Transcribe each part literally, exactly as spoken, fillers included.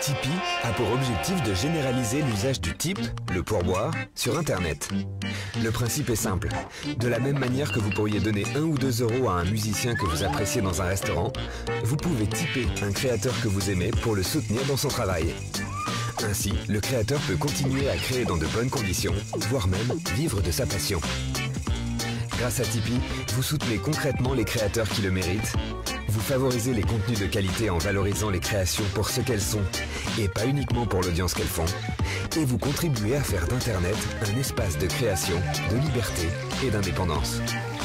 Tipeee a pour objectif de généraliser l'usage du tip, le pourboire, sur Internet. Le principe est simple. De la même manière que vous pourriez donner un ou deux euros à un musicien que vous appréciez dans un restaurant, vous pouvez tiper un créateur que vous aimez pour le soutenir dans son travail. Ainsi, le créateur peut continuer à créer dans de bonnes conditions, voire même vivre de sa passion. Grâce à Tipeee, vous soutenez concrètement les créateurs qui le méritent. Vous favorisez les contenus de qualité en valorisant les créations pour ce qu'elles sont, et pas uniquement pour l'audience qu'elles font. Et vous contribuez à faire d'Internet un espace de création, de liberté et d'indépendance.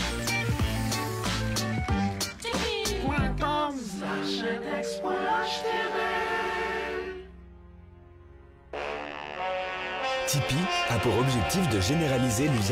Tipeee a pour objectif de généraliser l'usage.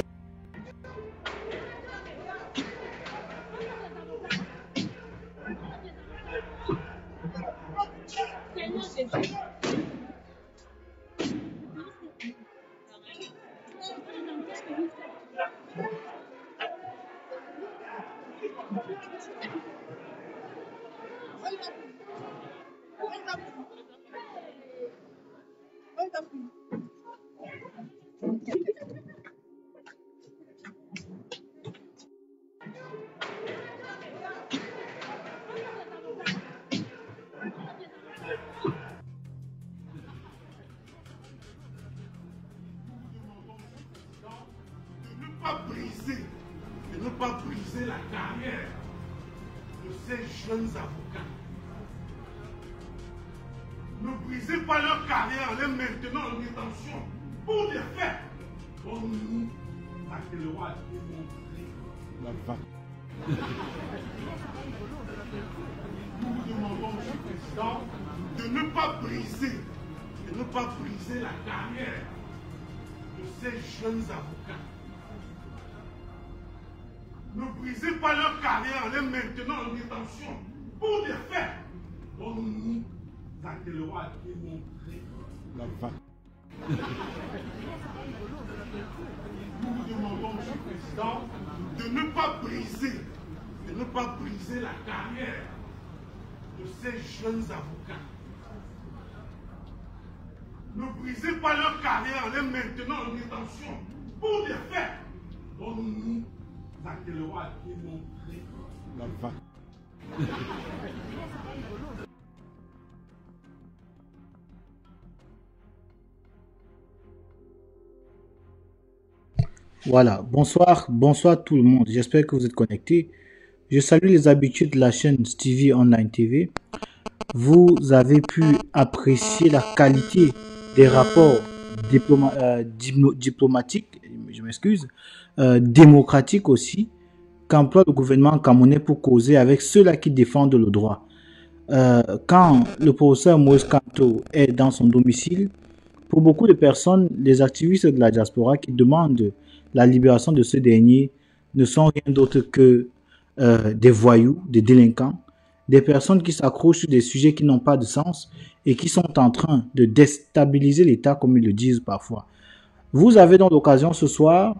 Briser et ne pas briser la carrière de ces jeunes avocats. Ne brisez pas leur carrière en les maintenant en détention pour des faits dont nous, à quel roi a démontré la vague. Nous vous demandons, Monsieur le Président, de ne pas briser et ne pas briser la carrière de ces jeunes avocats. Ne brisez pas leur carrière en les maintenant en détention pour des faits dont nous, à quel roi a démontré la vague. Nous vous demandons, Monsieur le Président, de ne pas briser, de ne pas briser la carrière de ces jeunes avocats. Ne brisez pas leur carrière en les maintenant en détention pour des faits dont nous, à quel roi a démontré la vague. Voilà, bonsoir, bonsoir tout le monde, j'espère que vous êtes connectés. Je salue les habitués de la chaîne Stevie Online T V. Vous avez pu apprécier la qualité des rapports diploma euh, diplomatiques, je m'excuse, euh, démocratiques aussi, qu'emploie le gouvernement camerounais pour causer avec ceux-là qui défendent le droit. Euh, quand le professeur Moïse Kanto est dans son domicile, pour beaucoup de personnes, les activistes de la diaspora qui demandent la libération de ce dernier ne sont rien d'autre que euh, des voyous, des délinquants, des personnes qui s'accrochent sur des sujets qui n'ont pas de sens et qui sont en train de déstabiliser l'État comme ils le disent parfois. Vous avez donc l'occasion ce soir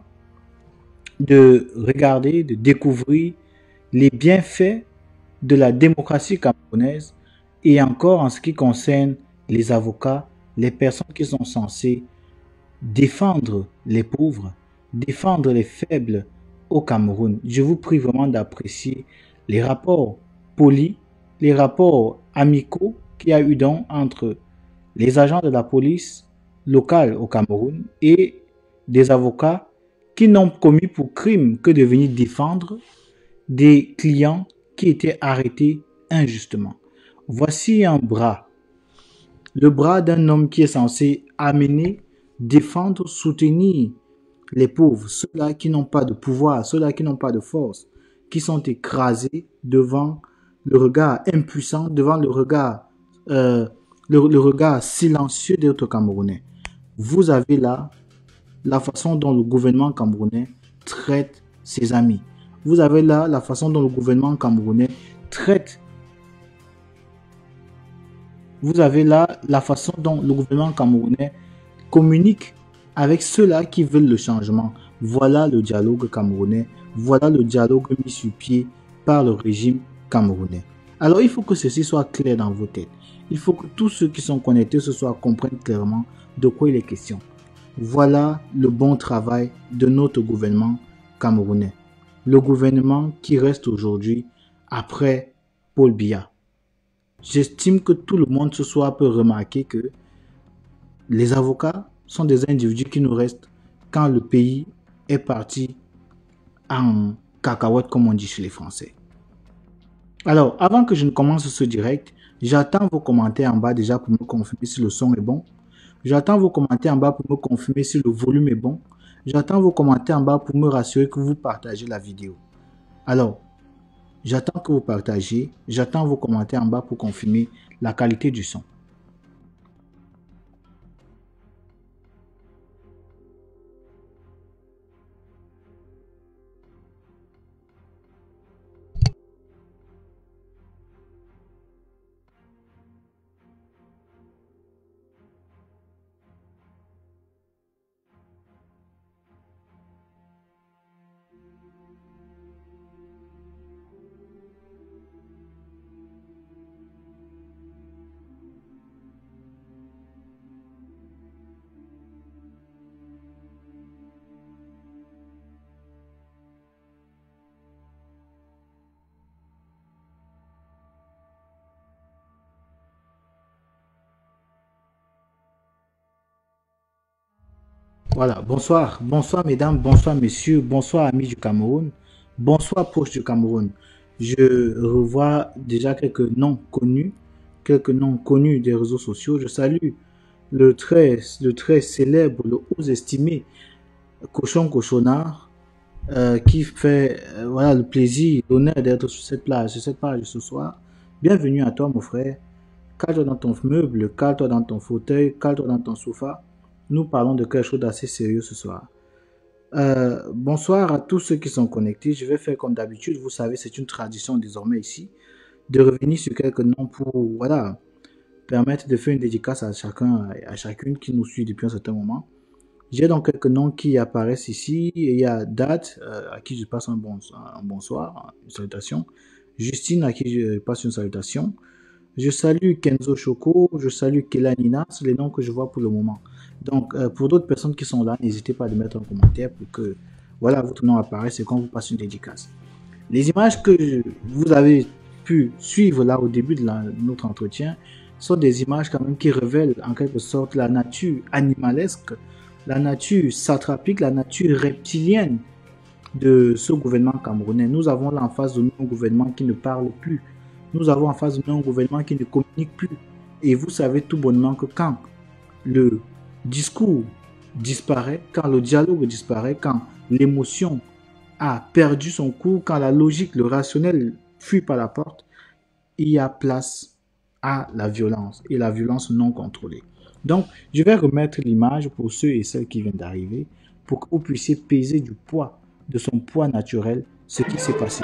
de regarder, de découvrir les bienfaits de la démocratie camerounaise et encore en ce qui concerne les avocats, les personnes qui sont censées défendre les pauvres, défendre les faibles au Cameroun. Je vous prie vraiment d'apprécier les rapports polis, les rapports amicaux qu'il y a eu donc entre les agents de la police locale au Cameroun et des avocats qui n'ont commis pour crime que de venir défendre des clients qui étaient arrêtés injustement. Voici un bras, le bras d'un homme qui est censé amener, défendre, soutenir les pauvres, ceux-là qui n'ont pas de pouvoir, ceux-là qui n'ont pas de force, qui sont écrasés devant le regard impuissant, devant le regard, euh, le, le regard silencieux des autres Camerounais. Vous avez là la façon dont le gouvernement camerounais traite ses amis. Vous avez là la façon dont le gouvernement camerounais traite. Vous avez là la façon dont le gouvernement camerounais communique avec ceux-là qui veulent le changement. Voilà le dialogue camerounais. Voilà le dialogue mis sur pied par le régime camerounais. Alors, il faut que ceci soit clair dans vos têtes. Il faut que tous ceux qui sont connectés ce soir comprennent clairement de quoi il est question. Voilà le bon travail de notre gouvernement camerounais. Le gouvernement qui reste aujourd'hui après Paul Biya. J'estime que tout le monde ce soir peut remarquer que les avocats sont des individus qui nous restent quand le pays est parti en cacahuète, comme on dit chez les Français. Alors, avant que je ne commence ce direct, j'attends vos commentaires en bas déjà pour me confirmer si le son est bon. J'attends vos commentaires en bas pour me confirmer si le volume est bon. J'attends vos commentaires en bas pour me rassurer que vous partagez la vidéo. Alors, j'attends que vous partagez. J'attends vos commentaires en bas pour confirmer la qualité du son. Voilà, bonsoir, bonsoir mesdames, bonsoir messieurs, bonsoir amis du Cameroun, bonsoir proches du Cameroun. Je revois déjà quelques noms connus, quelques noms connus des réseaux sociaux. Je salue le très, le très célèbre, le haut estimé Cochon Cochonnard euh, qui fait euh, voilà, le plaisir, l'honneur d'être sur cette plage, sur cette page ce soir. Bienvenue à toi mon frère, cale-toi dans ton meuble, cale-toi dans ton fauteuil, cale-toi dans ton sofa. Nous parlons de quelque chose d'assez sérieux ce soir. Euh, bonsoir à tous ceux qui sont connectés. Je vais faire comme d'habitude. Vous savez, c'est une tradition désormais ici de revenir sur quelques noms pour voilà, permettre de faire une dédicace à chacun, à chacune qui nous suit depuis un certain moment. J'ai donc quelques noms qui apparaissent ici. Il y a Date, euh, à qui je passe un, bon, un bonsoir, une salutation. Justine, à qui je passe une salutation. Je salue Kenzo Choco, je salue Kelanina, c'est les noms que je vois pour le moment. Donc, euh, pour d'autres personnes qui sont là, n'hésitez pas à mettre un commentaire pour que voilà, votre nom apparaisse et qu'on vous passe une dédicace. Les images que je, vous avez pu suivre là au début de, la, de notre entretien sont des images quand même qui révèlent en quelque sorte la nature animalesque, la nature satrapique, la nature reptilienne de ce gouvernement camerounais. Nous avons là en face de nous un gouvernement qui ne parle plus. Nous avons en face de nous un gouvernement qui ne communique plus. Et vous savez tout bonnement que quand le discours disparaît, quand le dialogue disparaît, quand l'émotion a perdu son cours, quand la logique, le rationnel fuit par la porte, il y a place à la violence et la violence non contrôlée. Donc, je vais remettre l'image pour ceux et celles qui viennent d'arriver pour que vous puissiez peser du poids, de son poids naturel, ce qui s'est passé.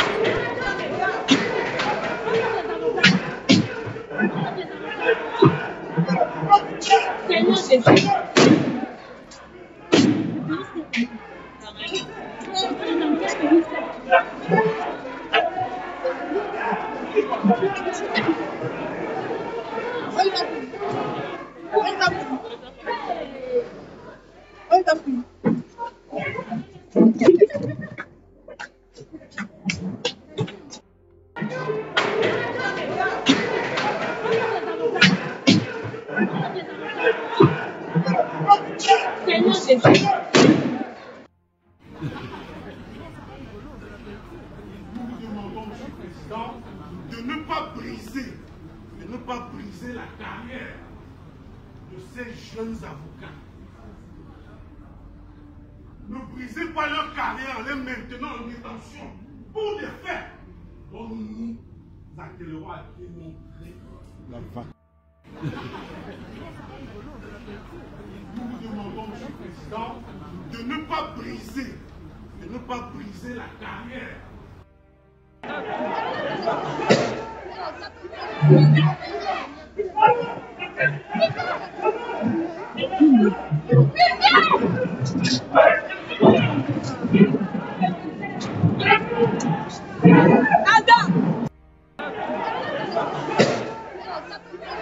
De ne pas briser, de ne pas briser la carrière de ces jeunes avocats. Ne brisez pas leur carrière en les maintenant en détention pour des faits dont nous nous attellerons à démontrer la vague. Nous vous demandons, M. le Président, de ne pas briser, de ne pas briser la carrière.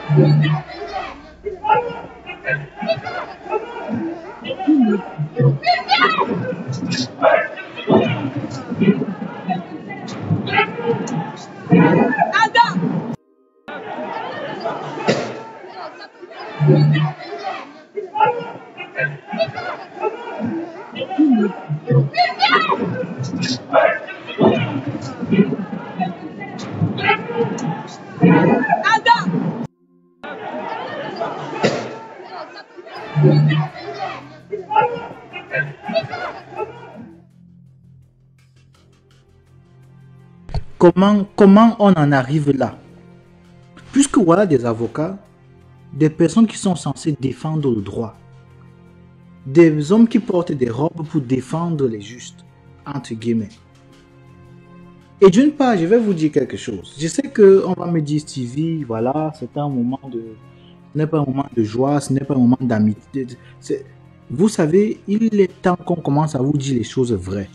Comment, comment on en arrive là? Puisque voilà des avocats, des personnes qui sont censées défendre le droit, des hommes qui portent des robes pour défendre les justes, entre guillemets. Et d'une part, je vais vous dire quelque chose. Je sais qu'on va me dire, Stevie, voilà, c'est un moment de... Ce n'est pas un moment de joie, ce n'est pas un moment d'amitié. Vous savez, il est temps qu'on commence à vous dire les choses vraies.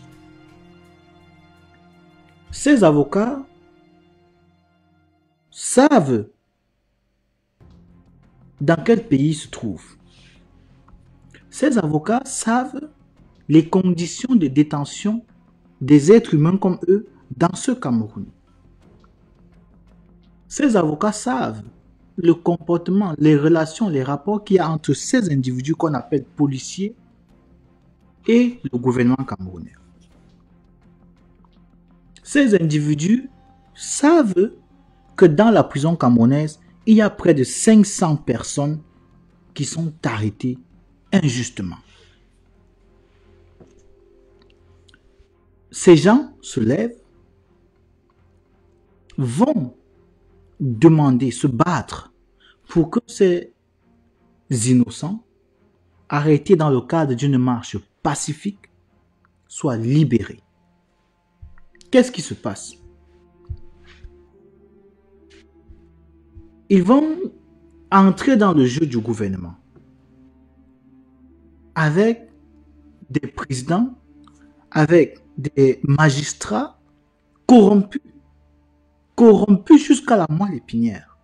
Ces avocats savent dans quel pays ils se trouvent. Ces avocats savent les conditions de détention des êtres humains comme eux dans ce Cameroun. Ces avocats savent le comportement, les relations, les rapports qu'il y a entre ces individus qu'on appelle policiers et le gouvernement camerounais. Ces individus savent que dans la prison camerounaise, il y a près de cinq cents personnes qui sont arrêtées injustement. Ces gens se lèvent, vont demander, se battre pour que ces innocents, arrêtés dans le cadre d'une marche pacifique, soient libérés. Qu'est-ce qui se passe? Ils vont entrer dans le jeu du gouvernement avec des présidents, avec des magistrats corrompus, corrompus jusqu'à la moelle épinière.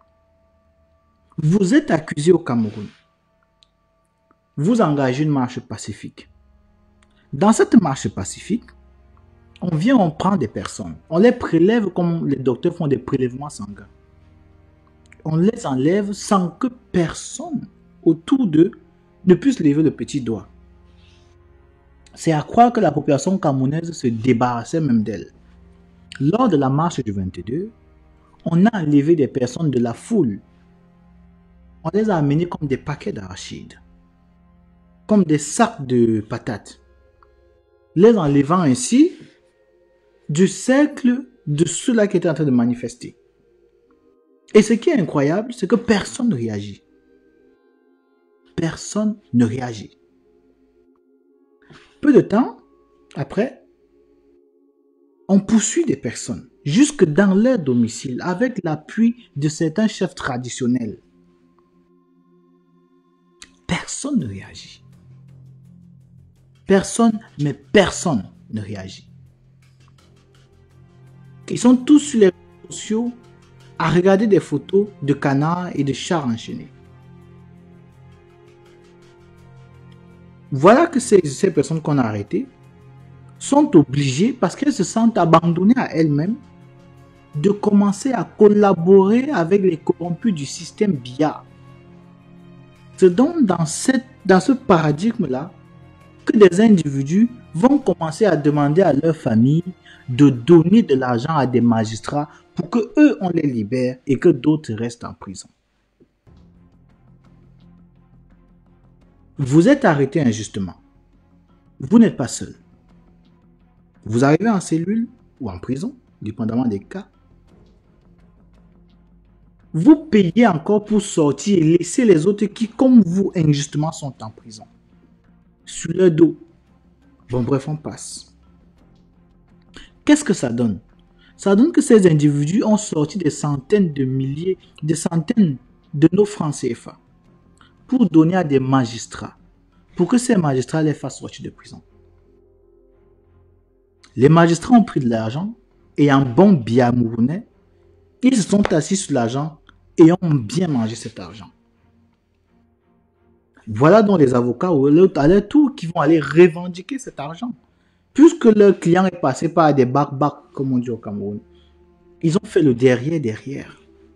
Vous êtes accusé au Cameroun. Vous engagez une marche pacifique. Dans cette marche pacifique, on vient, on prend des personnes. On les prélève comme les docteurs font des prélèvements sanguins. On les enlève sans que personne autour d'eux ne puisse lever le petit doigt. C'est à croire que la population camerounaise se débarrassait même d'elle. Lors de la marche du vingt-deux, on a enlevé des personnes de la foule. On les a amenés comme des paquets d'arachides, comme des sacs de patates, les enlevant ainsi du cercle de ceux-là qui étaient en train de manifester. Et ce qui est incroyable, c'est que personne ne réagit. Personne ne réagit. Peu de temps après, on poursuit des personnes jusque dans leur domicile avec l'appui de certains chefs traditionnels. Personne ne réagit. Personne, mais personne ne réagit. Ils sont tous sur les réseaux sociaux à regarder des photos de canards et de chars enchaînés. Voilà que ces, ces personnes qu'on a arrêtées sont obligées, parce qu'elles se sentent abandonnées à elles-mêmes, de commencer à collaborer avec les corrompus du système B I A. C'est donc dans, cette, dans ce paradigme-là que des individus vont commencer à demander à leur famille de donner de l'argent à des magistrats pour que eux on les libère et que d'autres restent en prison. Vous êtes arrêté injustement. Vous n'êtes pas seul. Vous arrivez en cellule ou en prison, dépendamment des cas. Vous payez encore pour sortir et laisser les autres qui, comme vous, injustement, sont en prison. Sur leur dos. Bon, bref, on passe. Qu'est-ce que ça donne? Ça donne que ces individus ont sorti des centaines de milliers, des centaines de nos francs C F A pour donner à des magistrats, pour que ces magistrats les fassent sortir de prison. Les magistrats ont pris de l'argent et en bon biamournais, ils se sont assis sur l'argent et ont bien mangé cet argent. Voilà donc les avocats à leur tour qui vont aller revendiquer cet argent. Puisque leur client est passé par des bac-bac, comme on dit au Cameroun, ils ont fait le derrière derrière.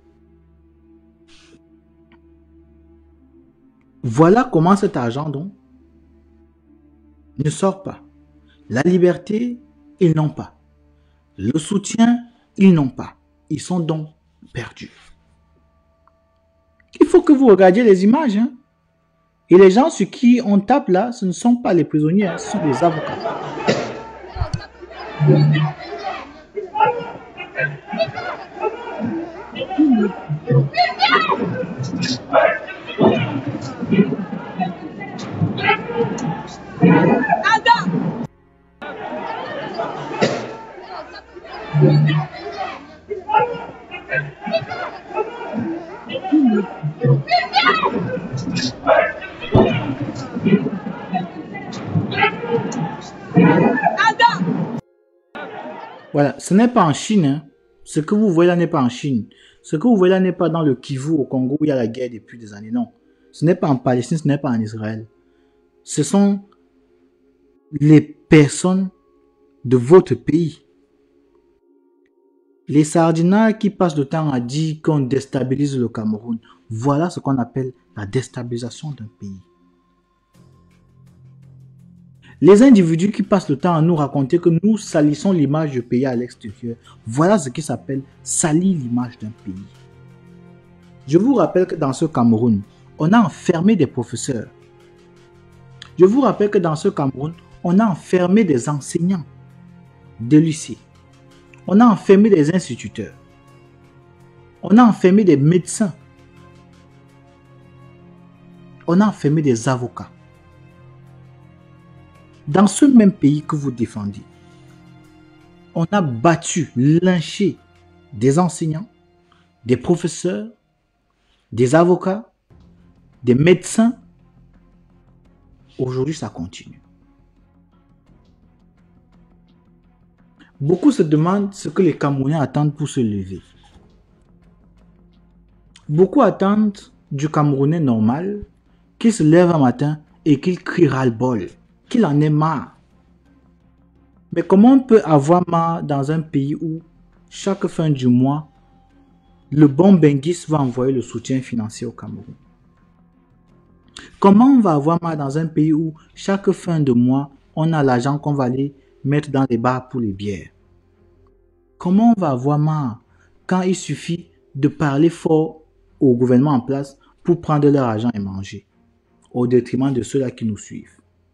Voilà comment cet argent donc ne sort pas. La liberté, ils n'ont pas. Le soutien, ils n'ont pas. Ils sont donc perdus. Il faut que vous regardiez les images. Hein? Et les gens sur qui on tape là, ce ne sont pas les prisonniers, hein, ce sont des avocats. Voilà, ce n'est pas en Chine. Hein. Ce que vous voyez là n'est pas en Chine. Ce que vous voyez là n'est pas dans le Kivu au Congo où il y a la guerre depuis des années. Non. Ce n'est pas en Palestine, ce n'est pas en Israël. Ce sont les personnes de votre pays. Les sardinards qui passent le temps à dire qu'on déstabilise le Cameroun. Voilà ce qu'on appelle la déstabilisation d'un pays. Les individus qui passent le temps à nous raconter que nous salissons l'image du pays à l'extérieur, voilà ce qui s'appelle salir l'image d'un pays. Je vous rappelle que dans ce Cameroun, on a enfermé des professeurs. Je vous rappelle que dans ce Cameroun, on a enfermé des enseignants de lycée. On a enfermé des instituteurs. On a enfermé des médecins. On a enfermé des avocats. Dans ce même pays que vous défendez, on a battu, lynché des enseignants, des professeurs, des avocats, des médecins. Aujourd'hui, ça continue. Beaucoup se demandent ce que les Camerounais attendent pour se lever. Beaucoup attendent du Camerounais normal qu'il se lève un matin et qu'il crie ras-le-bol, qu'il en ait marre. Mais comment on peut avoir marre dans un pays où chaque fin du mois, le bon Benguis va envoyer le soutien financier au Cameroun? Comment on va avoir marre dans un pays où chaque fin de mois, on a l'argent qu'on va aller mettre dans les bars pour les bières? Comment on va avoir marre quand il suffit de parler fort au gouvernement en place pour prendre leur argent et manger, au détriment de ceux-là qui nous suivent?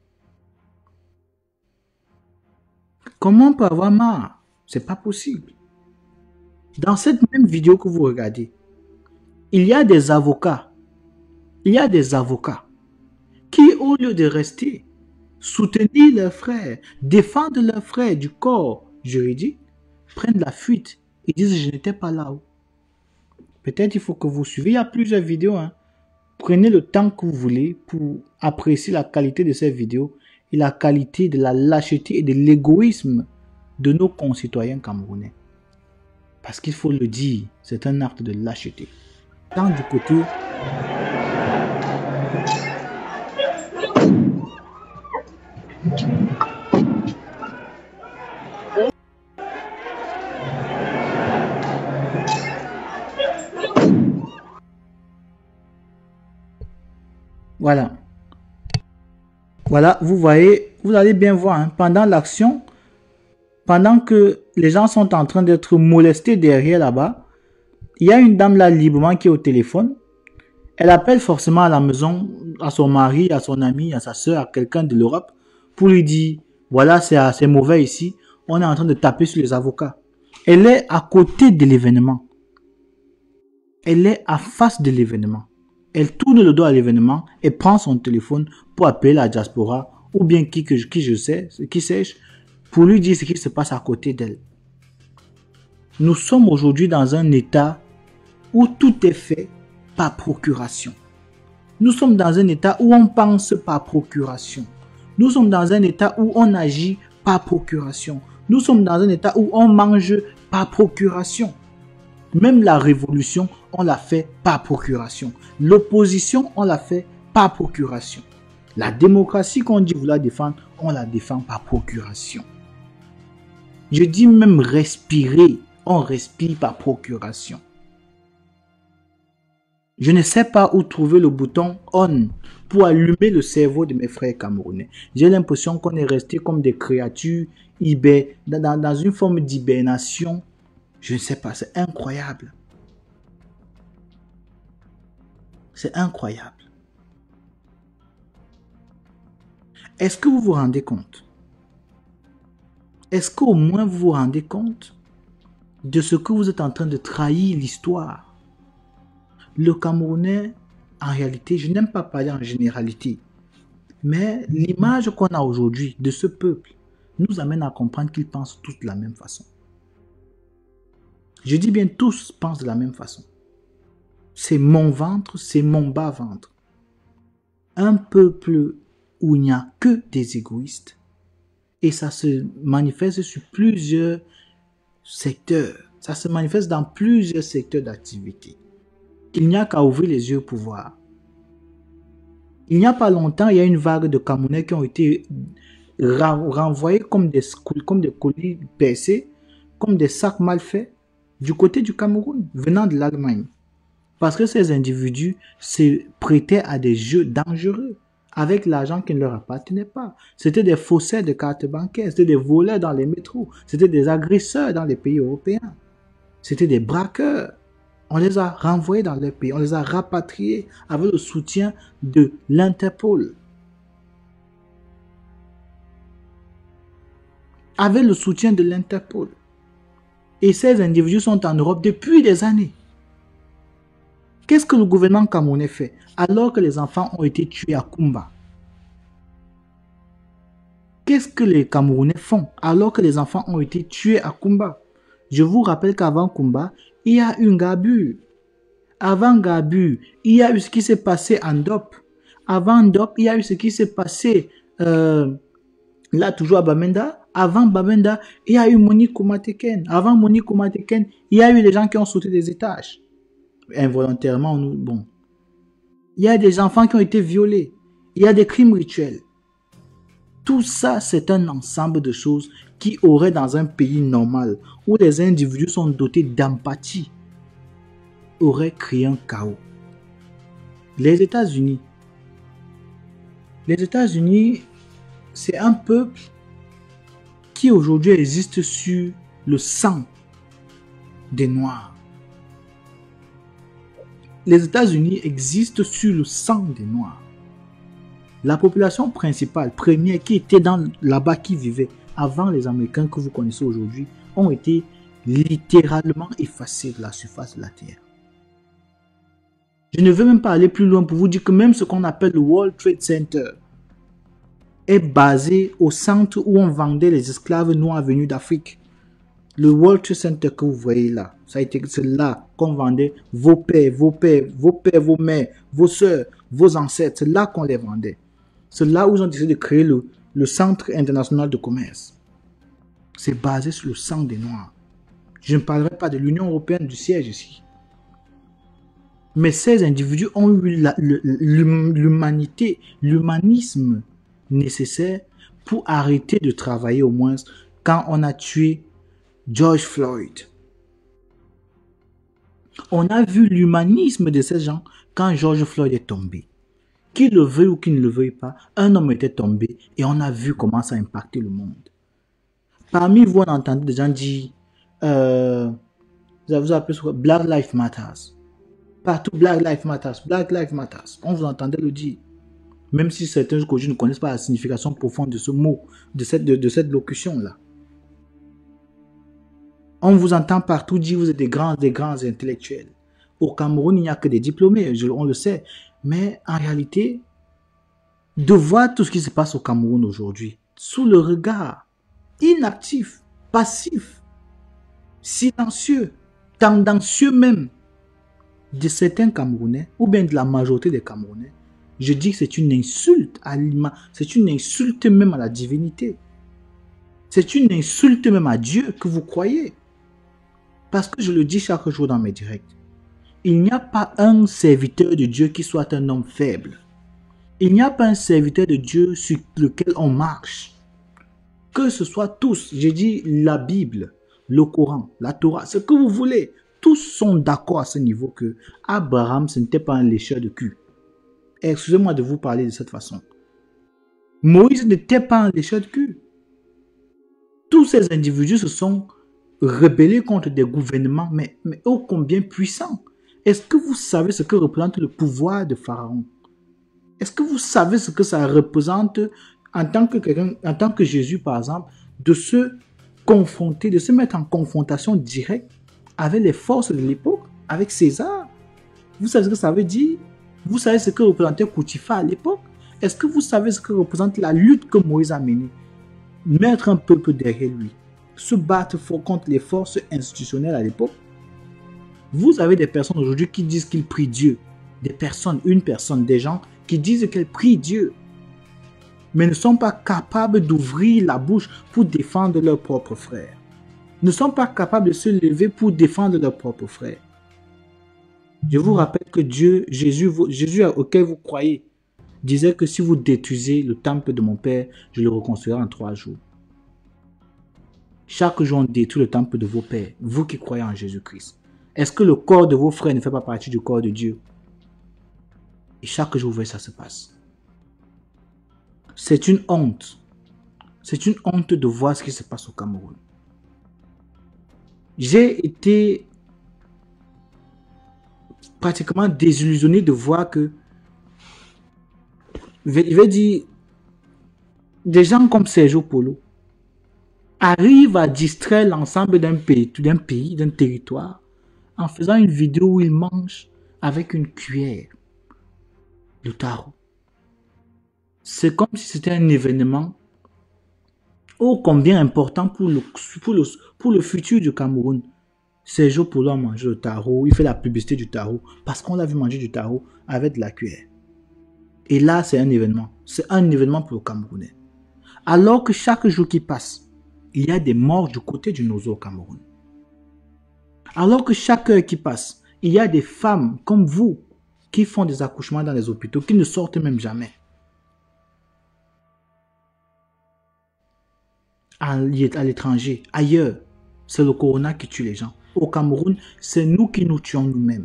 Comment on peut avoir marre? C'est pas possible. Dans cette même vidéo que vous regardez, il y a des avocats, il y a des avocats qui, au lieu de rester, soutenir leurs frères, défendre leurs frères du corps juridique, prennent la fuite et disent je n'étais pas là. Peut-être il faut que vous suivez, il y a plusieurs vidéos. Hein. Prenez le temps que vous voulez pour apprécier la qualité de ces vidéos et la qualité de la lâcheté et de l'égoïsme de nos concitoyens camerounais. Parce qu'il faut le dire, c'est un acte de lâcheté. Tant du côté Voilà. Voilà, vous voyez, vous allez bien voir, hein, pendant l'action, pendant que les gens sont en train d'être molestés derrière là-bas, il y a une dame là librement qui est au téléphone. Elle appelle forcément à la maison, à son mari, à son ami, à sa soeur, à quelqu'un de l'Europe, pour lui dire, voilà, c'est mauvais ici, on est en train de taper sur les avocats. Elle est à côté de l'événement. Elle est à face de l'événement. Elle tourne le dos à l'événement et prend son téléphone pour appeler la diaspora ou bien qui, que, qui je sais, qui sais-je, pour lui dire ce qui se passe à côté d'elle. Nous sommes aujourd'hui dans un état où tout est fait par procuration. Nous sommes dans un état où on pense par procuration. Nous sommes dans un état où on agit par procuration. Nous sommes dans un état où on mange par procuration. Même la révolution, on l'a fait par procuration. L'opposition, on l'a fait par procuration. La démocratie qu'on dit vouloir défendre, on la défend par procuration. Je dis même respirer, on respire par procuration. Je ne sais pas où trouver le bouton on pour allumer le cerveau de mes frères camerounais. J'ai l'impression qu'on est resté comme des créatures hiber... dans, dans une forme d'hibernation. Je ne sais pas, c'est incroyable. C'est incroyable. Est-ce que vous vous rendez compte? Est-ce qu'au moins vous vous rendez compte de ce que vous êtes en train de trahir l'histoire? Le Camerounais, en réalité, je n'aime pas parler en généralité, mais l'image qu'on a aujourd'hui de ce peuple nous amène à comprendre qu'ils pensent tous de la même façon. Je dis bien tous pensent de la même façon. C'est mon ventre, c'est mon bas-ventre. Un peuple où il n'y a que des égoïstes et ça se manifeste sur plusieurs secteurs. Ça se manifeste dans plusieurs secteurs d'activité. Il n'y a qu'à ouvrir les yeux pour voir. Il n'y a pas longtemps, il y a une vague de Camerounais qui ont été renvoyés comme des, comme des colis percés, comme des sacs mal faits, du côté du Cameroun, venant de l'Allemagne. Parce que ces individus se prêtaient à des jeux dangereux, avec l'argent qui ne leur appartenait pas. C'était des faussaires de cartes bancaires, c'était des voleurs dans les métros, c'était des agresseurs dans les pays européens, c'était des braqueurs. On les a renvoyés dans leur pays, on les a rapatriés avec le soutien de l'Interpol. Avec le soutien de l'Interpol. Et ces individus sont en Europe depuis des années. Qu'est-ce que le gouvernement camerounais fait alors que les enfants ont été tués à Kumba? Qu'est-ce que les Camerounais font alors que les enfants ont été tués à Kumba? Je vous rappelle qu'avant Kumba, il y a eu Ngabu. Avant Ngabu, il y a eu ce qui s'est passé en Dop. Avant Dop, il y a eu ce qui s'est passé euh, là toujours à Bamenda. Avant Bamenda, il y a eu Monique Koumateken. Avant Monique Koumateken, il y a eu des gens qui ont sauté des étages. Involontairement, nous, bon. Il y a des enfants qui ont été violés. Il y a des crimes rituels. Tout ça, c'est un ensemble de choses qui auraient dans un pays normal, où les individus sont dotés d'empathie, auraient créé un chaos. Les États-Unis. Les États-Unis, c'est un peuple qui aujourd'hui existe sur le sang des Noirs. Les États-Unis existent sur le sang des Noirs. La population principale, première, qui était dans là-bas, qui vivait avant les Américains que vous connaissez aujourd'hui, ont été littéralement effacés de la surface de la Terre. Je ne veux même pas aller plus loin pour vous dire que même ce qu'on appelle le World Trade Center est basé au centre où on vendait les esclaves noirs venus d'Afrique. Le World Trade Center que vous voyez là, ça a été c'est là qu'on vendait vos pères, vos pères, vos pères, vos mères, vos soeurs, vos ancêtres. C'est là qu'on les vendait. C'est là où ils ont décidé de créer le, le Centre international de commerce. C'est basé sur le sang des Noirs. Je ne parlerai pas de l'Union européenne du siège ici. Mais ces individus ont eu l'humanité, l'humanisme nécessaire pour arrêter de travailler au moins quand on a tué George Floyd. On a vu l'humanisme de ces gens quand George Floyd est tombé. Qu'il le veuille ou qu'il ne le veuille pas, un homme était tombé et on a vu comment ça a impacté le monde. Parmi vous, on entend des gens dire, euh, vous appelez ça Black Lives Matter. Partout, Black Lives Matter, Black Lives Matter. On vous entendait le dire. Même si certains aujourd'hui ne connaissent pas la signification profonde de ce mot, de cette, de, de cette locution-là. On vous entend partout dire vous êtes des grands, des grands intellectuels. Au Cameroun, il n'y a que des diplômés, je, on le sait. Mais en réalité, de voir tout ce qui se passe au Cameroun aujourd'hui, sous le regard inactif, passif, silencieux, tendancieux même, de certains Camerounais, ou bien de la majorité des Camerounais, je dis que c'est une insulte à l'humain, c'est une insulte même à la divinité. C'est une insulte même à Dieu que vous croyez. Parce que je le dis chaque jour dans mes directs. Il n'y a pas un serviteur de Dieu qui soit un homme faible. Il n'y a pas un serviteur de Dieu sur lequel on marche. Que ce soit tous, j'ai dit la Bible, le Coran, la Torah, ce que vous voulez, tous sont d'accord à ce niveau que Abraham, ce n'était pas un lécheur de cul. Excusez-moi de vous parler de cette façon. Moïse n'était pas un lécheur de cul. Tous ces individus se sont rebellés contre des gouvernements, mais, mais ô combien puissants. Est-ce que vous savez ce que représente le pouvoir de Pharaon? Est-ce que vous savez ce que ça représente en tant que quelqu'un, en tant que Jésus par exemple, de se confronter, de se mettre en confrontation directe avec les forces de l'époque, avec César? Vous savez ce que ça veut dire? Vous savez ce que représentait Potiphar à l'époque? Est-ce que vous savez ce que représente la lutte que Moïse a menée? Mettre un peuple derrière lui, se battre contre les forces institutionnelles à l'époque. Vous avez des personnes aujourd'hui qui disent qu'ils prient Dieu. Des personnes, une personne, des gens qui disent qu'elles prient Dieu, mais ne sont pas capables d'ouvrir la bouche pour défendre leurs propres frères. Ne sont pas capables de se lever pour défendre leurs propres frères. Je vous rappelle que Dieu, Jésus, Jésus auquel vous croyez, disait que si vous détruisez le temple de mon Père, je le reconstruirai en trois jours. Chaque jour, on détruit le temple de vos pères, vous qui croyez en Jésus-Christ. Est-ce que le corps de vos frères ne fait pas partie du corps de Dieu? Et chaque jour, vous voyez, ça se passe. C'est une honte. C'est une honte de voir ce qui se passe au Cameroun. J'ai été pratiquement désillusionné de voir que, il veut dire, des gens comme Sergio Polo arrivent à distraire l'ensemble d'un pays, d'un pays, d'un territoire, en faisant une vidéo où ils mangent avec une cuillère le taro. C'est comme si c'était un événement ô combien important pour le, pour le, pour le futur du Cameroun. Sergio Polo a mangé le taro, il fait la publicité du taro parce qu'on l'a vu manger du taro avec de la cuillère. Et là, c'est un événement. C'est un événement pour le Camerounais. Alors que chaque jour qui passe, il y a des morts du côté du Nozo au Cameroun. Alors que chaque heure qui passe, il y a des femmes comme vous qui font des accouchements dans les hôpitaux, qui ne sortent même jamais. À l'étranger, ailleurs, c'est le corona qui tue les gens. Au Cameroun, c'est nous qui nous tuons nous-mêmes.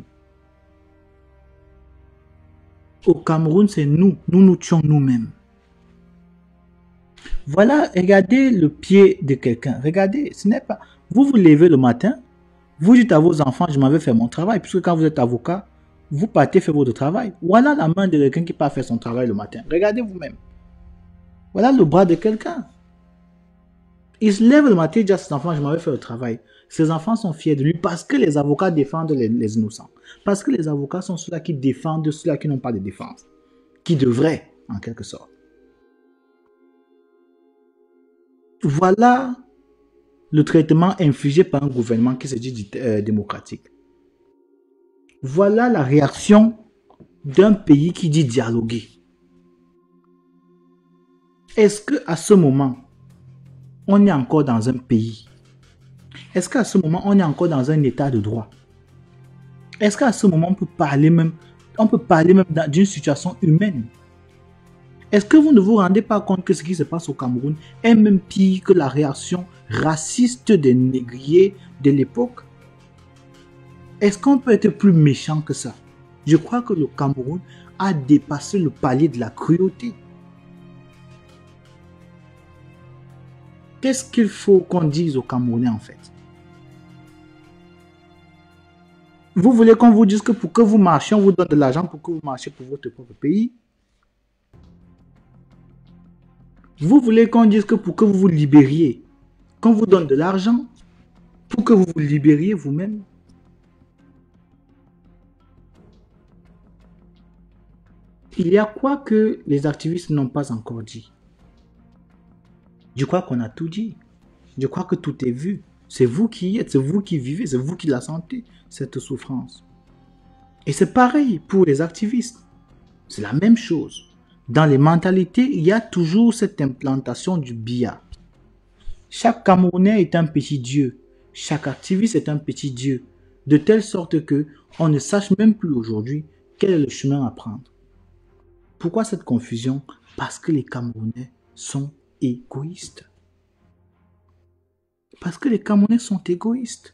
Au Cameroun, c'est nous, nous nous tuons nous-mêmes. Voilà, regardez le pied de quelqu'un. Regardez, ce n'est pas... Vous vous levez le matin, vous dites à vos enfants, je m'en vais faire mon travail, puisque quand vous êtes avocat, vous partez faire votre travail. Voilà la main de quelqu'un qui part faire son travail le matin. Regardez vous-même. Voilà le bras de quelqu'un. Il se lève le matin et dit à ses enfants, je m'en vais faire le travail. Ses enfants sont fiers de lui parce que les avocats défendent les, les innocents. Parce que les avocats sont ceux-là qui défendent ceux-là qui n'ont pas de défense. Qui devraient, en quelque sorte. Voilà le traitement infligé par un gouvernement qui se dit euh, démocratique. Voilà la réaction d'un pays qui dit dialoguer. Est-ce qu'à ce moment, on est encore dans un pays? Est-ce qu'à ce moment, on est encore dans un état de droit? Est-ce qu'à ce moment, on peut parler même, on peut parler même d'une situation humaine? Est-ce que vous ne vous rendez pas compte que ce qui se passe au Cameroun est même pire que la réaction raciste des négriers de l'époque? Est-ce qu'on peut être plus méchant que ça? Je crois que le Cameroun a dépassé le palier de la cruauté. Qu'est-ce qu'il faut qu'on dise aux Camerounais en fait? Vous voulez qu'on vous dise que pour que vous marchiez, on vous donne de l'argent pour que vous marchiez pour votre propre pays? Vous voulez qu'on dise que pour que vous vous libériez, qu'on vous donne de l'argent pour que vous vous libériez vous-même? Il y a quoi que les activistes n'ont pas encore dit? Je crois qu'on a tout dit. Je crois que tout est vu. C'est vous qui y êtes, c'est vous qui vivez, c'est vous qui la sentez, cette souffrance. Et c'est pareil pour les activistes. C'est la même chose. Dans les mentalités, il y a toujours cette implantation du billard. Chaque Camerounais est un petit Dieu. Chaque activiste est un petit dieu, de telle sorte que on ne sache même plus aujourd'hui quel est le chemin à prendre. Pourquoi cette confusion? Parce que les Camerounais sont égoïstes. Parce que les Camerounais sont égoïstes.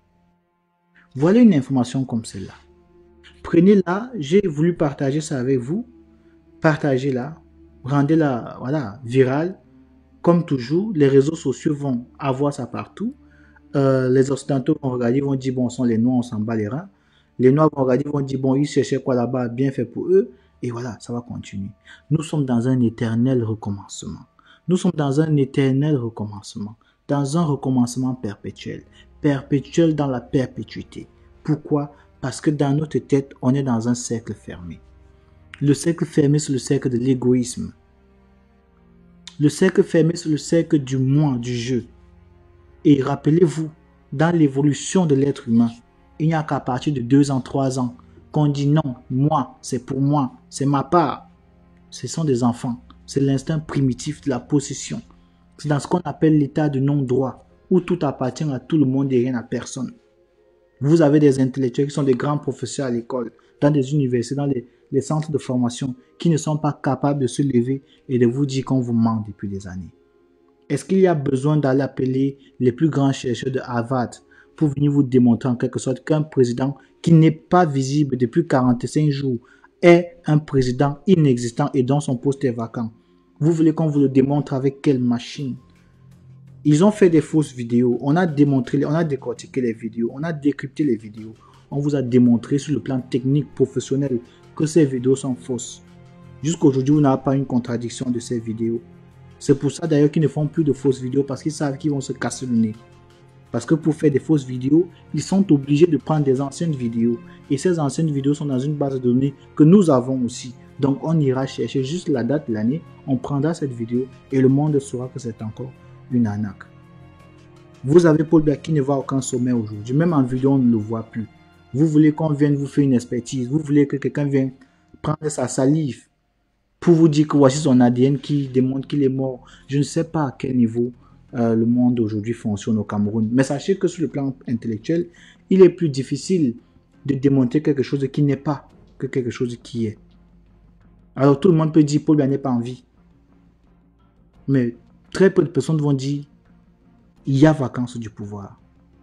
Voilà une information comme celle-là. Prenez-la, j'ai voulu partager ça avec vous. Partagez-la, rendez-la voilà, virale. Comme toujours, les réseaux sociaux vont avoir ça partout. Euh, les Occidentaux vont regarder, vont dire, bon, ce sont les Noirs, on s'en bat les reins. Les Noirs vont regarder, vont dire, bon, ils cherchaient quoi là-bas, bien fait pour eux. Et voilà, ça va continuer. Nous sommes dans un éternel recommencement. Nous sommes dans un éternel recommencement. Dans un recommencement perpétuel. Perpétuel dans la perpétuité. Pourquoi? Parce que dans notre tête, on est dans un cercle fermé. Le cercle fermé, c'est le cercle de l'égoïsme. Le cercle fermé, c'est le cercle du moi, du je. Et rappelez-vous, dans l'évolution de l'être humain, il n'y a qu'à partir de deux ans, trois ans, qu'on dit non, moi, c'est pour moi, c'est ma part. Ce sont des enfants. C'est l'instinct primitif de la possession. C'est dans ce qu'on appelle l'état de non-droit, où tout appartient à tout le monde et rien à personne. Vous avez des intellectuels qui sont des grands professeurs à l'école, dans des universités, dans les, les centres de formation, qui ne sont pas capables de se lever et de vous dire qu'on vous ment depuis des années. Est-ce qu'il y a besoin d'aller appeler les plus grands chercheurs de Harvard pour venir vous démontrer en quelque sorte qu'un président qui n'est pas visible depuis quarante-cinq jours est un président inexistant et dont son poste est vacant? Vous voulez qu'on vous le démontre avec quelle machine? Ils ont fait des fausses vidéos. On a démontré, on a décortiqué les vidéos. On a décrypté les vidéos. On vous a démontré sur le plan technique, professionnel, que ces vidéos sont fausses. Jusqu'aujourd'hui, vous n'avez pas une contradiction de ces vidéos. C'est pour ça d'ailleurs qu'ils ne font plus de fausses vidéos parce qu'ils savent qu'ils vont se casser le nez. Parce que pour faire des fausses vidéos, ils sont obligés de prendre des anciennes vidéos. Et ces anciennes vidéos sont dans une base de données que nous avons aussi. Donc on ira chercher juste la date de l'année, on prendra cette vidéo et le monde saura que c'est encore une arnaque. Vous avez Paul Biya qui ne va à aucun sommet aujourd'hui. Même en vidéo, on ne le voit plus. Vous voulez qu'on vienne vous faire une expertise. Vous voulez que quelqu'un vienne prendre sa salive pour vous dire que voici son A D N qui démontre qu'il est mort. Je ne sais pas à quel niveau euh, le monde aujourd'hui fonctionne au Cameroun. Mais sachez que sur le plan intellectuel, il est plus difficile de démontrer quelque chose qui n'est pas que quelque chose qui est. Alors tout le monde peut dire Paul Biya n'est pas en vie. Mais très peu de personnes vont dire il y a vacance du pouvoir.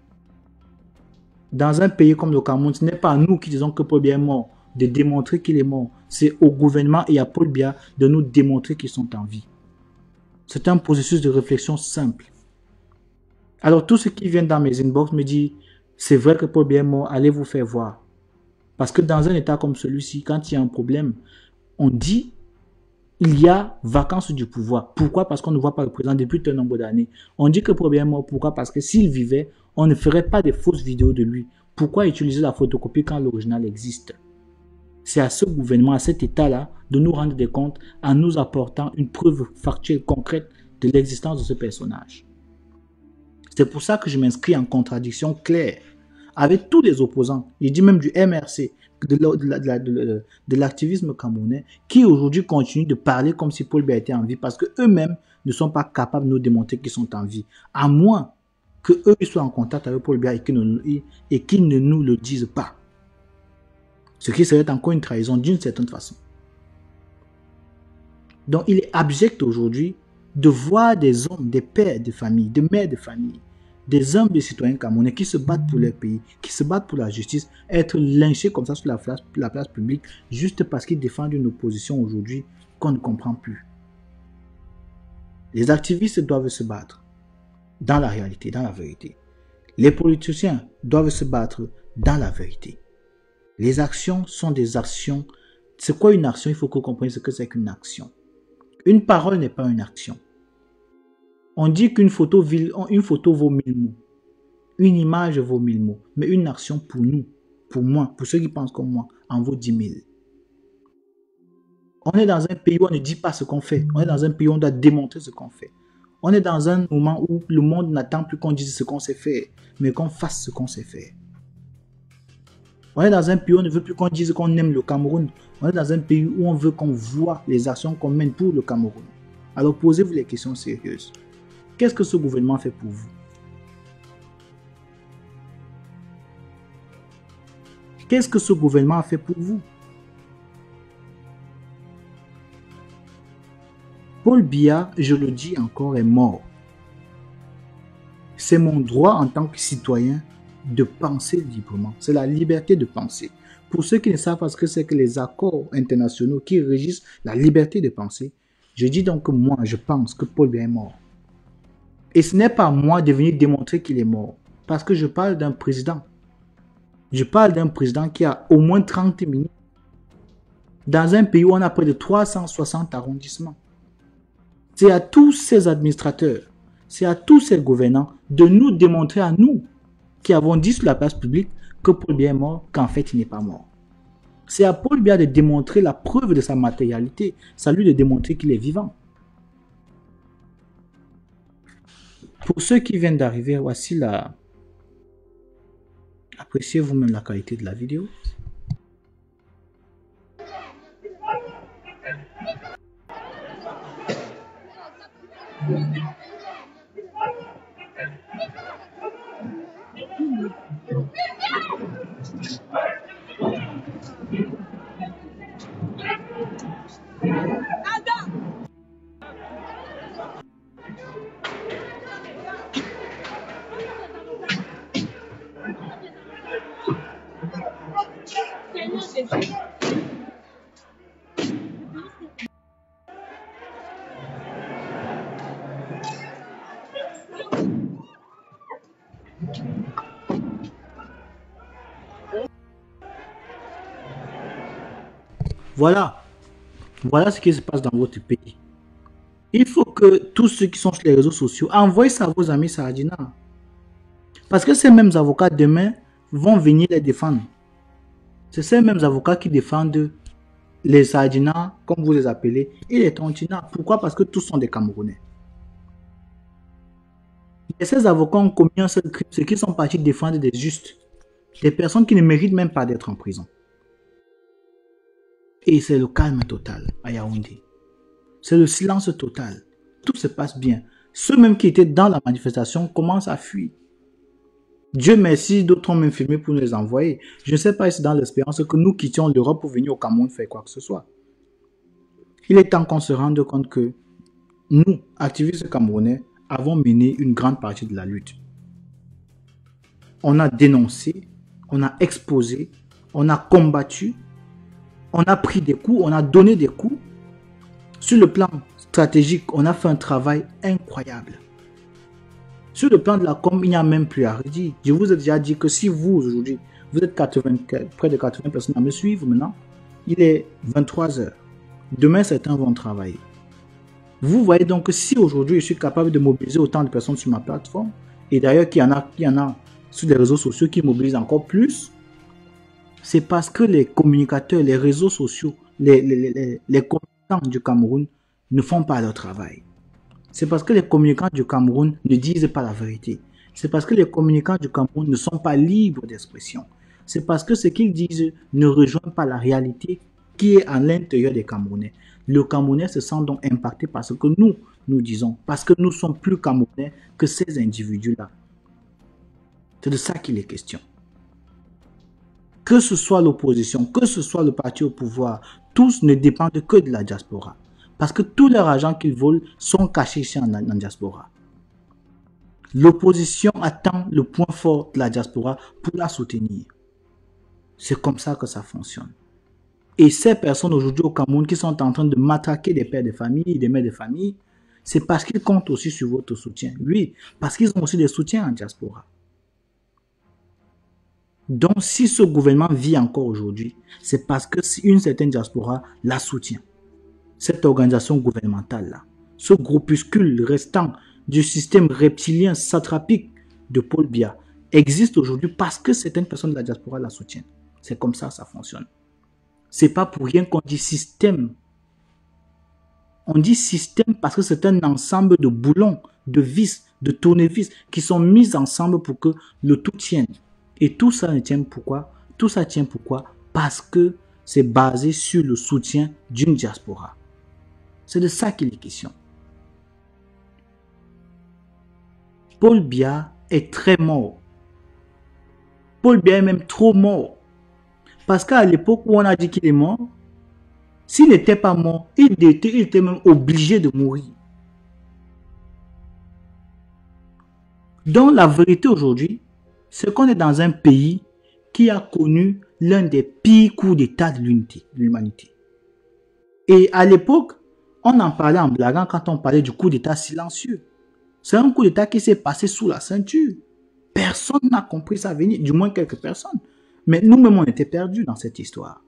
Dans un pays comme le Cameroun, ce n'est pas à nous qui disons que Paul Biya est mort, de démontrer qu'il est mort. C'est au gouvernement et à Paul Biya de nous démontrer qu'ils sont en vie. C'est un processus de réflexion simple. Alors tous ceux qui viennent dans mes inbox me disent c'est vrai que Paul Biya est mort, allez vous faire voir. Parce que dans un état comme celui-ci, quand il y a un problème, on dit il y a vacance du pouvoir. Pourquoi? Parce qu'on ne voit pas le président depuis un nombre d'années. On dit que Paul Biya est mort. Pourquoi? Parce que s'il vivait, on ne ferait pas de fausses vidéos de lui. Pourquoi utiliser la photocopie quand l'original existe? C'est à ce gouvernement, à cet état-là, de nous rendre des comptes en nous apportant une preuve factuelle, concrète de l'existence de ce personnage. C'est pour ça que je m'inscris en contradiction claire avec tous les opposants. Il dit même du M R C, de l'activisme camerounais, qui aujourd'hui continue de parler comme si Paul Biya était en vie parce qu'eux-mêmes ne sont pas capables de nous démontrer qu'ils sont en vie. À moins qu'eux soient en contact avec Paul Biya et qu'ils ne, et qu'ils ne nous le disent pas. Ce qui serait encore une trahison d'une certaine façon. Donc il est abject aujourd'hui de voir des hommes, des pères de famille, des mères de famille, des hommes, des citoyens camerounais qui se battent pour leur pays, qui se battent pour la justice, être lynchés comme ça sur la place, la place publique, juste parce qu'ils défendent une opposition aujourd'hui qu'on ne comprend plus. Les activistes doivent se battre dans la réalité, dans la vérité. Les politiciens doivent se battre dans la vérité. Les actions sont des actions. C'est quoi une action? Il faut que vous compreniez ce que c'est qu'une action. Une parole n'est pas une action. On dit qu'une photo, une photo vaut mille mots. Une image vaut mille mots. Mais une action pour nous, pour moi, pour ceux qui pensent comme moi, en vaut dix mille. On est dans un pays où on ne dit pas ce qu'on fait. On est dans un pays où on doit démontrer ce qu'on fait. On est dans un moment où le monde n'attend plus qu'on dise ce qu'on sait faire, mais qu'on fasse ce qu'on sait faire. On est dans un pays où on ne veut plus qu'on dise qu'on aime le Cameroun. On est dans un pays où on veut qu'on voit les actions qu'on mène pour le Cameroun. Alors posez-vous les questions sérieuses. Qu'est-ce que ce gouvernement fait pour vous? Qu'est-ce que ce gouvernement a fait pour vous? Paul Biya, je le dis encore, est mort. C'est mon droit en tant que citoyen de penser librement. C'est la liberté de penser. Pour ceux qui ne savent pas ce que c'est que les accords internationaux qui régissent la liberté de penser, je dis donc que moi, je pense que Paul Biya est mort. Et ce n'est pas moi de venir démontrer qu'il est mort. Parce que je parle d'un président. Je parle d'un président qui a au moins trente ministres. Dans un pays où on a près de trois cent soixante arrondissements. C'est à tous ces administrateurs, c'est à tous ces gouvernants de nous démontrer à nous, qui avons dit sur la place publique que Paul Biya est mort, qu'en fait il n'est pas mort. C'est à Paul Biya de démontrer la preuve de sa matérialité, c'est à lui de démontrer qu'il est vivant. Pour ceux qui viennent d'arriver, voici la... Appréciez vous-même la qualité de la vidéo. Voilà, voilà ce qui se passe dans votre pays. Il faut que tous ceux qui sont sur les réseaux sociaux envoient ça à vos amis Saadina. Parce que ces mêmes avocats demain vont venir les défendre. C'est ces mêmes avocats qui défendent les Saadina, comme vous les appelez, et les Tontina. Pourquoi? Parce que tous sont des Camerounais. Et ces avocats ont commis un seul crime, c'est qu'ils sont partis défendre des justes, des personnes qui ne méritent même pas d'être en prison. Et c'est le calme total à Yaoundé. C'est le silence total. Tout se passe bien. Ceux même qui étaient dans la manifestation commencent à fuir. Dieu merci, d'autres ont même filmé pour nous les envoyer. Je ne sais pas si c'est dans l'espérance que nous quittions l'Europe pour venir au Cameroun faire quoi que ce soit. Il est temps qu'on se rende compte que nous, activistes camerounais, avons mené une grande partie de la lutte. On a dénoncé, on a exposé, on a combattu, on a pris des coups, on a donné des coups. Sur le plan stratégique, on a fait un travail incroyable. Sur le plan de la com, il n'y a même plus à redire. Je vous ai déjà dit que si vous, aujourd'hui, vous êtes quatre-vingts, près de quatre-vingts personnes à me suivre maintenant, il est vingt-trois heures. Demain, certains vont travailler. Vous voyez donc que si aujourd'hui, je suis capable de mobiliser autant de personnes sur ma plateforme, et d'ailleurs qu'il y en a, qu'il y en a sur les réseaux sociaux qui mobilisent encore plus, c'est parce que les communicateurs, les réseaux sociaux, les, les, les, les communicants du Cameroun ne font pas leur travail. C'est parce que les communicants du Cameroun ne disent pas la vérité. C'est parce que les communicants du Cameroun ne sont pas libres d'expression. C'est parce que ce qu'ils disent ne rejoint pas la réalité qui est à l'intérieur des Camerounais. Le Camerounais se sent donc impacté par ce que nous, nous disons. Parce que nous sommes plus Camerounais que ces individus-là. C'est de ça qu'il est question. Que ce soit l'opposition, que ce soit le parti au pouvoir, tous ne dépendent que de la diaspora. Parce que tous leurs argents qu'ils volent sont cachés ici en, en diaspora. L'opposition attend le point fort de la diaspora pour la soutenir. C'est comme ça que ça fonctionne. Et ces personnes aujourd'hui au Cameroun qui sont en train de matraquer des pères de famille, des mères de famille, c'est parce qu'ils comptent aussi sur votre soutien. Oui, parce qu'ils ont aussi des soutiens en diaspora. Donc, si ce gouvernement vit encore aujourd'hui, c'est parce que une certaine diaspora la soutient. Cette organisation gouvernementale-là, ce groupuscule restant du système reptilien satrapique de Paul Biya existe aujourd'hui parce que certaines personnes de la diaspora la soutiennent. C'est comme ça que ça fonctionne. C'est pas pour rien qu'on dit système. On dit système parce que c'est un ensemble de boulons, de vis, de tournevis qui sont mis ensemble pour que le tout tienne. Et tout ça ne tient pourquoi? Tout ça tient pourquoi? Parce que c'est basé sur le soutien d'une diaspora. C'est de ça qu'il est question. Paul Biya est très mort. Paul Biya est même trop mort. Parce qu'à l'époque où on a dit qu'il est mort, s'il n'était pas mort, il était, il était même obligé de mourir. Donc la vérité aujourd'hui, c'est qu'on est dans un pays qui a connu l'un des pires coups d'État de l'humanité. Et à l'époque, on en parlait en blaguant quand on parlait du coup d'État silencieux. C'est un coup d'État qui s'est passé sous la ceinture. Personne n'a compris ça venir, du moins quelques personnes. Mais nous-mêmes, on était perdus dans cette histoire.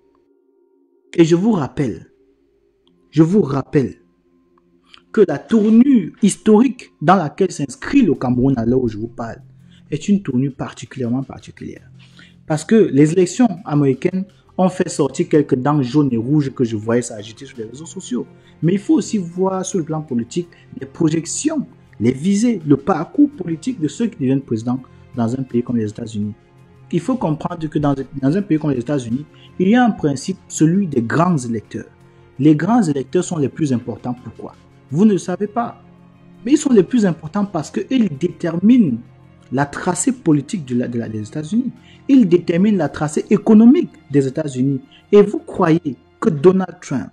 Et je vous rappelle, je vous rappelle que la tournure historique dans laquelle s'inscrit le Cameroun à l'heure où je vous parle est une tournure particulièrement particulière. Parce que les élections américaines ont fait sortir quelques dents jaunes et rouges que je voyais s'agiter sur les réseaux sociaux. Mais il faut aussi voir sur le plan politique les projections, les visées, le parcours politique de ceux qui deviennent présidents dans un pays comme les États-Unis. Il faut comprendre que dans, dans un pays comme les États-Unis, il y a un principe, celui des grands électeurs. Les grands électeurs sont les plus importants. Pourquoi? Vous ne le savez pas. Mais ils sont les plus importants parce qu'ils déterminent la tracée politique de la, de la, des États-Unis. Ils déterminent la tracée économique des États-Unis. Et vous croyez que Donald Trump,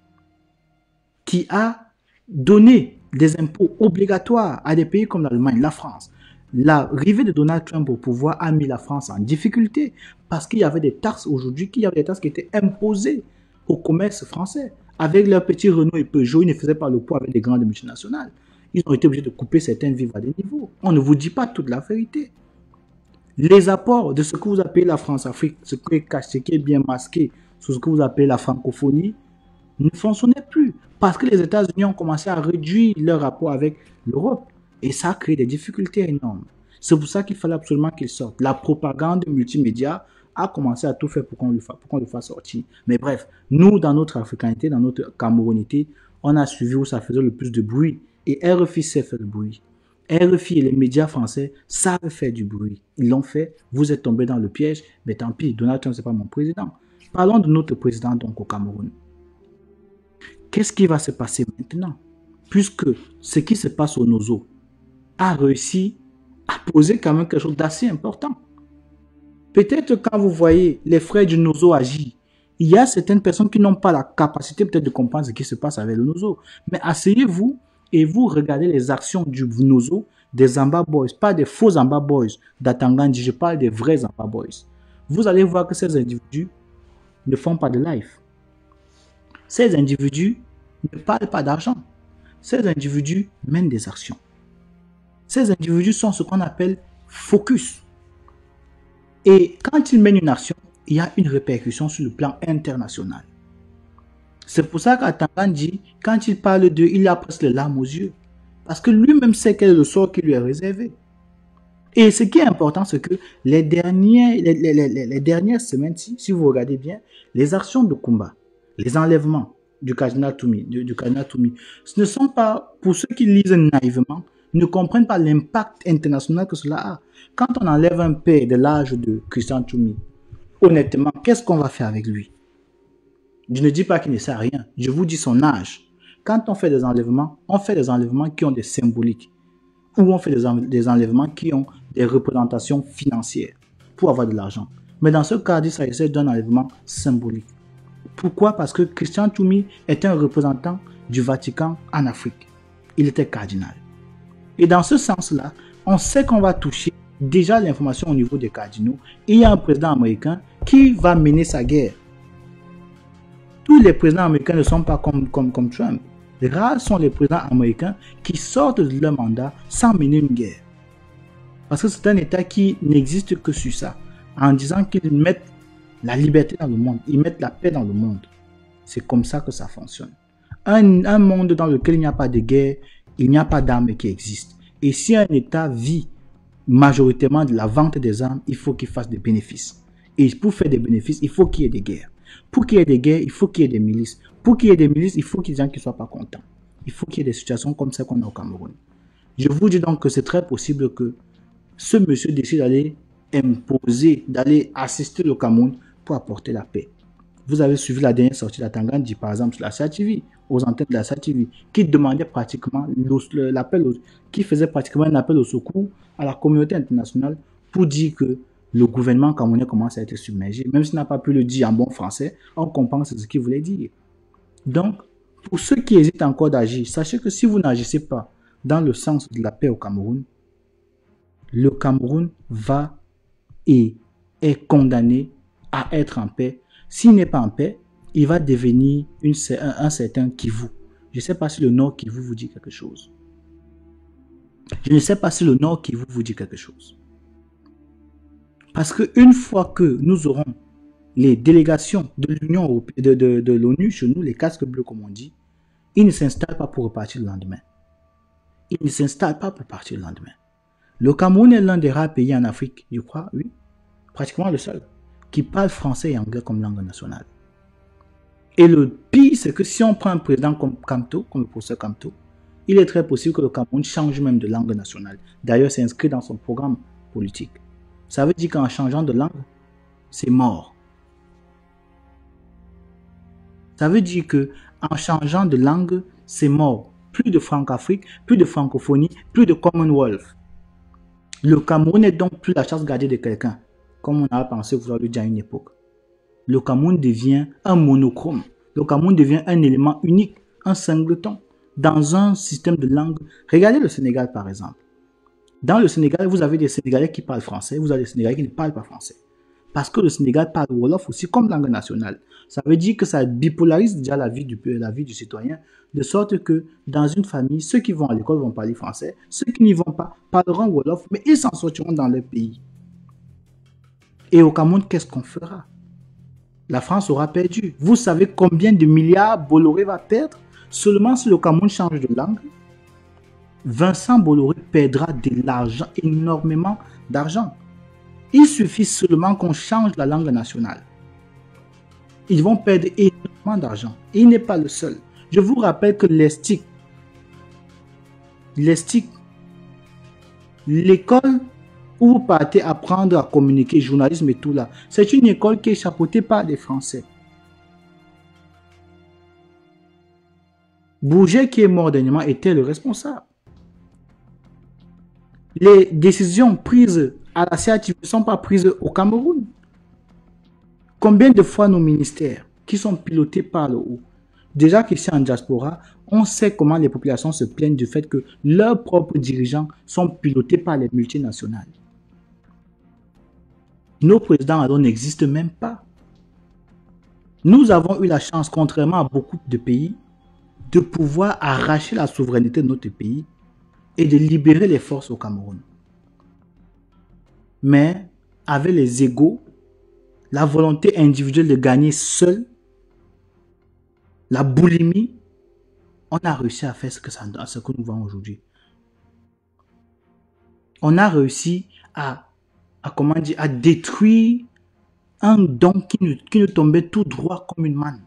qui a donné des impôts obligatoires à des pays comme l'Allemagne, la France, l'arrivée de Donald Trump au pouvoir a mis la France en difficulté parce qu'il y avait des taxes aujourd'hui, qu'il y avait des taxes qui étaient imposées au commerce français. Avec leurs petits Renault et Peugeot, ils ne faisaient pas le poids avec les grandes multinationales. Ils ont été obligés de couper certains vivres à des niveaux. On ne vous dit pas toute la vérité. Les apports de ce que vous appelez la France-Afrique, ce qui est caché, ce qui est bien masqué, sur ce que vous appelez la francophonie, ne fonctionnaient plus. Parce que les États-Unis ont commencé à réduire leur rapport avec l'Europe. Et ça a créé des difficultés énormes. C'est pour ça qu'il fallait absolument qu'ils sortent. La propagande multimédia a commencé à tout faire pour qu'on le, le fasse sortir. Mais bref, nous, dans notre africanité, dans notre camerounité, on a suivi où ça faisait le plus de bruit. Et R F I sait faire le bruit. R F I et les médias français savent faire du bruit. Ils l'ont fait. Vous êtes tombé dans le piège. Mais tant pis, Donald Trump, ce n'est pas mon président. Parlons de notre président donc au Cameroun. Qu'est-ce qui va se passer maintenant? Puisque ce qui se passe au Nozo a réussi à poser quand même quelque chose d'assez important. Peut-être quand vous voyez les frères du Nozo agir, il y a certaines personnes qui n'ont pas la capacité peut-être de comprendre ce qui se passe avec le Nozo. Mais asseyez-vous et vous regardez les actions du Nozo, des Amba Boys, pas des faux Amba Boys d'Atangandi, je parle des vrais Amba Boys. Vous allez voir que ces individus ne font pas de live. Ces individus ne parlent pas d'argent. Ces individus mènent des actions. Ces individus sont ce qu'on appelle focus. Et quand ils mènent une action, il y a une répercussion sur le plan international. C'est pour ça qu'Atangandi, quand il parle d'eux, il a presque les larmes aux yeux. Parce que lui-même sait quel est le sort qui lui est réservé. Et ce qui est important, c'est que les dernières, les, les, les, les dernières semaines, si, si vous regardez bien, les actions de combat, les enlèvements du cardinal Toumi, du, du cardinal Toumi, ce ne sont pas, pour ceux qui lisent naïvement, ne comprennent pas l'impact international que cela a. Quand on enlève un père de l'âge de Christian Toumi, honnêtement, qu'est-ce qu'on va faire avec lui? Je ne dis pas qu'il ne sert à rien, je vous dis son âge. Quand on fait des enlèvements, on fait des enlèvements qui ont des symboliques, ou on fait des, en des enlèvements qui ont des représentations financières pour avoir de l'argent. Mais dans ce cas, il s'agissait d'un enlèvement symbolique. Pourquoi? Parce que Christian Toumi est un représentant du Vatican en Afrique. Il était cardinal. Et dans ce sens-là, on sait qu'on va toucher déjà l'information au niveau des cardinaux. Il y a un président américain qui va mener sa guerre. Tous les présidents américains ne sont pas comme, comme, comme Trump. Rares sont les présidents américains qui sortent de leur mandat sans mener une guerre. Parce que c'est un État qui n'existe que sur ça. En disant qu'ils mettent la liberté dans le monde, ils mettent la paix dans le monde. C'est comme ça que ça fonctionne. Un, un monde dans lequel il n'y a pas de guerre, il n'y a pas d'armes qui existent. Et si un État vit majoritairement de la vente des armes, il faut qu'il fasse des bénéfices. Et pour faire des bénéfices, il faut qu'il y ait des guerres. Pour qu'il y ait des guerres, il faut qu'il y ait des milices. Pour qu'il y ait des milices, il faut qu'il y ait des gens qui ne soient pas contents. Il faut qu'il y ait des situations comme celles qu'on a au Cameroun. Je vous dis donc que c'est très possible que ce monsieur décide d'aller imposer, d'aller assister le Cameroun pour apporter la paix. Vous avez suivi la dernière sortie d'Atangandi, par exemple, sur la S A T V, aux antennes de la S A T V, qui demandait pratiquement l'appel, qui faisait pratiquement un appel au secours à la communauté internationale pour dire que le gouvernement camerounais commence à être submergé. Même s'il n'a pas pu le dire en bon français, on comprend ce qu'il voulait dire. Donc, pour ceux qui hésitent encore d'agir, sachez que si vous n'agissez pas dans le sens de la paix au Cameroun, le Cameroun va et est condamné à être en paix. S'il n'est pas en paix, il va devenir une, un, un certain Kivu. Je ne sais pas si le Nord Kivu vous dit quelque chose. Je ne sais pas si le Nord Kivu vous dit quelque chose. Parce qu'une fois que nous aurons les délégations de l'Union européenne, de, de, de l'ONU chez nous, les casques bleus comme on dit, ils ne s'installent pas pour repartir le lendemain. Ils ne s'installent pas pour partir le lendemain. Le Cameroun est l'un des rares pays en Afrique, je crois, oui, pratiquement le seul, qui parle français et anglais comme langue nationale. Et le pire, c'est que si on prend un président comme Kamto, comme le professeur Kamto, il est très possible que le Cameroun change même de langue nationale. D'ailleurs, c'est inscrit dans son programme politique. Ça veut dire qu'en changeant de langue, c'est mort. Ça veut dire qu'en changeant de langue, c'est mort. Plus de Franc-Afrique, plus de francophonie, plus de Commonwealth. Le Cameroun n'est donc plus la chasse gardée de quelqu'un, comme on a pensé vouloir le dire à une époque. Le Cameroun devient un monochrome. Le Cameroun devient un élément unique, un singleton, dans un système de langue. Regardez le Sénégal par exemple. Dans le Sénégal, vous avez des Sénégalais qui parlent français, vous avez des Sénégalais qui ne parlent pas français. Parce que le Sénégal parle Wolof aussi comme langue nationale. Ça veut dire que ça bipolarise déjà la vie du, la vie du citoyen, de sorte que dans une famille, ceux qui vont à l'école vont parler français, ceux qui n'y vont pas parleront Wolof, mais ils s'en sortiront dans leur pays. Et au Cameroun, qu'est-ce qu'on fera? La France aura perdu. Vous savez combien de milliards Bolloré va perdre seulement si le Cameroun change de langue? Vincent Bolloré perdra de l'argent, énormément d'argent. Il suffit seulement qu'on change la langue nationale. Ils vont perdre énormément d'argent. Il n'est pas le seul. Je vous rappelle que l'E S T I C, l'E S T I C, l'école où vous partez apprendre à communiquer, journalisme et tout là, c'est une école qui est chapeautée par des Français. Bourget, qui est mort dernièrement, était le responsable. Les décisions prises à la C A T V ne sont pas prises au Cameroun. Combien de fois nos ministères qui sont pilotés par le haut, déjà qu'ici en diaspora, on sait comment les populations se plaignent du fait que leurs propres dirigeants sont pilotés par les multinationales. Nos présidents alors n'existent même pas. Nous avons eu la chance, contrairement à beaucoup de pays, de pouvoir arracher la souveraineté de notre pays et de libérer les forces au Cameroun. Mais avec les égos, la volonté individuelle de gagner seul, la boulimie, on a réussi à faire ce que, ça, ce que nous voyons aujourd'hui. On a réussi à, à, comment dire, à détruire un don qui nous, qui nous tombait tout droit comme une manne.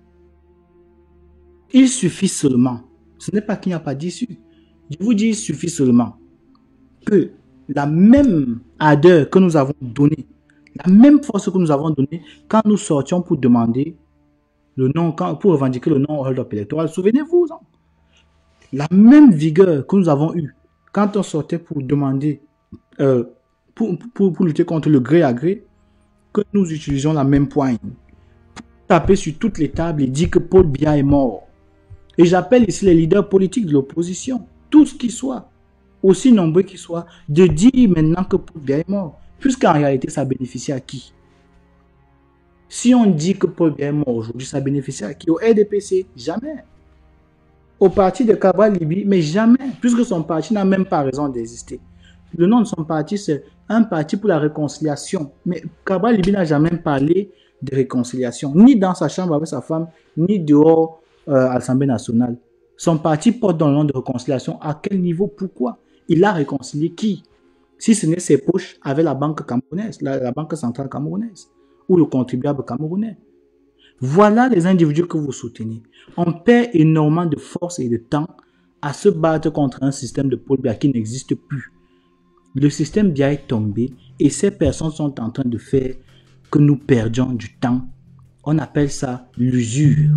Il suffit seulement, ce n'est pas qu'il n'y a pas d'issue, je vous dis il suffit seulement que la même ardeur que nous avons donnée, la même force que nous avons donnée quand nous sortions pour demander le nom, quand, pour revendiquer le nom hold-up électoral, souvenez-vous, hein? La même vigueur que nous avons eue quand on sortait pour demander, euh, pour, pour, pour lutter contre le gré à gré, que nous utilisions la même poigne, pour taper sur toutes les tables et dire que Paul Biya est mort. Et j'appelle ici les leaders politiques de l'opposition, tous qu'ils soient, aussi nombreux qu'ils soient, de dire maintenant que Paul Biya est mort. Puisqu'en réalité, ça bénéficie à qui? Si on dit que Paul Biya est mort aujourd'hui, ça bénéficie à qui? Au R D P C? Jamais. Au parti de Cabral Libye? Mais jamais. Puisque son parti n'a même pas raison d'exister. Le nom de son parti, c'est un parti pour la réconciliation. Mais Cabral Libye n'a jamais parlé de réconciliation, ni dans sa chambre avec sa femme, ni dehors euh, à l'Assemblée nationale. Son parti porte dans le nom de réconciliation. À quel niveau? Pourquoi? Il a réconcilié qui? Si ce n'est ses poches avec la banque camerounaise, la, la banque centrale camerounaise, ou le contribuable camerounais. Voilà les individus que vous soutenez. On perd énormément de force et de temps à se battre contre un système de Paul Biya qui n'existe plus. Le système Biya est tombé et ces personnes sont en train de faire que nous perdions du temps. On appelle ça l'usure.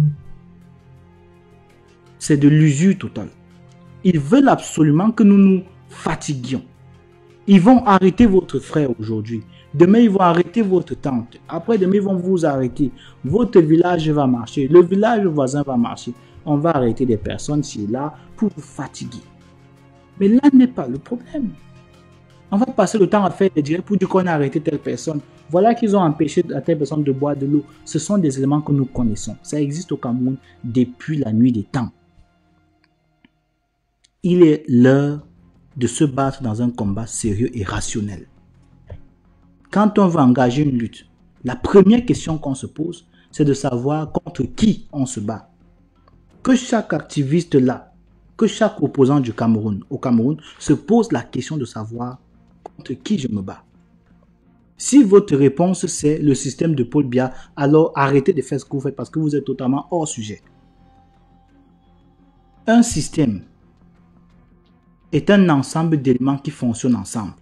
C'est de l'usure totale. Ils veulent absolument que nous nous fatiguions. Ils vont arrêter votre frère aujourd'hui. Demain, ils vont arrêter votre tente. Après, demain, ils vont vous arrêter. Votre village va marcher. Le village voisin va marcher. On va arrêter des personnes ici et là pour vous fatiguer. Mais là n'est pas le problème. On va passer le temps à faire des directs pour dire qu'on a arrêté telle personne. Voilà qu'ils ont empêché à telle personne de boire de l'eau. Ce sont des éléments que nous connaissons. Ça existe au Cameroun depuis la nuit des temps. Il est l'heure de se battre dans un combat sérieux et rationnel. Quand on veut engager une lutte, la première question qu'on se pose, c'est de savoir contre qui on se bat. Que chaque activiste là, que chaque opposant du Cameroun, au Cameroun, se pose la question de savoir contre qui je me bats. Si votre réponse c'est le système de Paul Biya, alors arrêtez de faire ce que vous faites parce que vous êtes totalement hors sujet. Un système est un ensemble d'éléments qui fonctionnent ensemble.